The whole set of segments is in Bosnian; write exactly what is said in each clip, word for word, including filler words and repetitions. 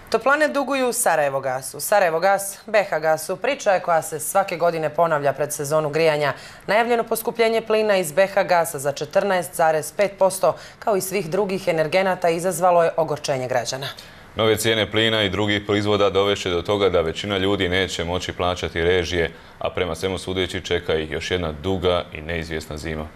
Toplane duguju Sarajevogasu. Sarajevogas, B H gasu, priča je koja se svake godine ponavlja pred sezonu grijanja. Najavljeno poskupljenje plina iz B H gasa za četrnaest zarez pet posto, kao i svih drugih energenata, izazvalo je ogorčenje građana. Nove cijene plina i drugih proizvoda dovešće do toga da većina ljudi neće moći plaćati režije, a prema svemu sudeći čeka ih još jedna duga i neizvjesna zima.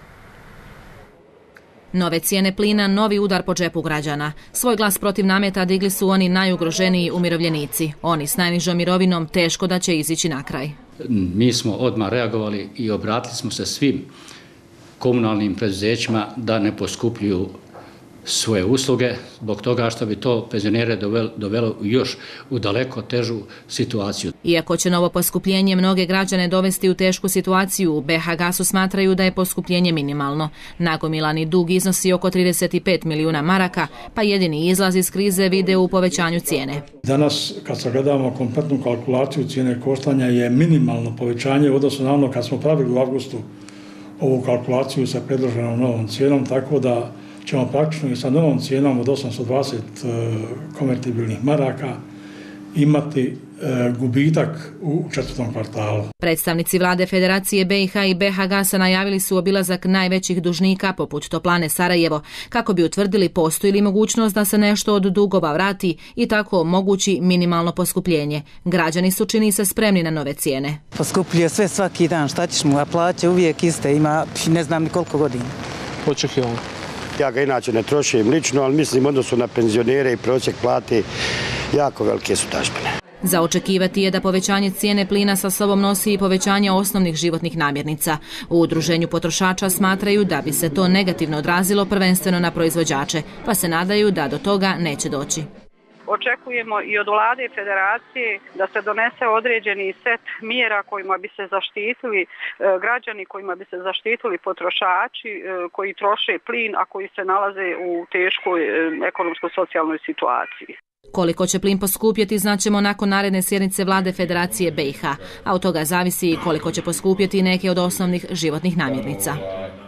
Nove cijene plina, novi udar po džepu građana. Svoj glas protiv nameta digli su oni najugroženiji umirovljenici. Oni s najnižom mirovinom teško da će izići na kraj. Mi smo odmah reagovali i obratili smo se svim komunalnim preduzećima da ne poskupljuju svoje usluge, zbog toga što bi to penzionere dovelo još u daleko težu situaciju. Iako će novo poskupljenje mnoge građane dovesti u tešku situaciju, u B H gasu smatraju da je poskupljenje minimalno. Nagomilani dug iznosi oko trideset pet milijuna maraka, pa jedini izlaz iz krize vide u povećanju cijene. Danas, kad sagledamo kompletnu kalkulaciju cijene koštanja, je minimalno povećanje u odnosu na ono kad smo pravili u avgustu ovu kalkulaciju sa predloženom novom cijenom, tako da ćemo praktično i sa novom cijenom od osamsto dvadeset konvertibilnih maraka imati gubitak u četvrtom kvartalu. Predstavnici vlade Federacije B i H i B H gasa najavili su obilazak najvećih dužnika poput Toplane Sarajevo kako bi utvrdili postoji li mogućnost da se nešto od dugova vrati i tako omogući minimalno poskupljenje. Građani su, čini se, spremni na nove cijene. Poskupljuje sve svaki dan, šta ćeš mu, a plaće uvijek iste, ima ne znam ni koliko godina. Očekivamo. Ja ga inače ne trošim lično, ali mislim odnosu na penzionere i prosjek plate jako velike su dažbine. Za očekivati je da povećanje cijene plina sa sobom nosi i povećanje osnovnih životnih namirnica. U Udruženju potrošača smatraju da bi se to negativno odrazilo prvenstveno na proizvođače, pa se nadaju da do toga neće doći. Očekujemo i od vlade i federacije da se donese određeni set mjera kojima bi se zaštitili građani, kojima bi se zaštitili potrošači koji troše plin, a koji se nalaze u teškoj ekonomsko-socijalnoj situaciji. Koliko će plin poskupjeti znaćemo nakon naredne sjednice vlade Federacije B i H, a od toga zavisi i koliko će poskupjeti neke od osnovnih životnih namirnica.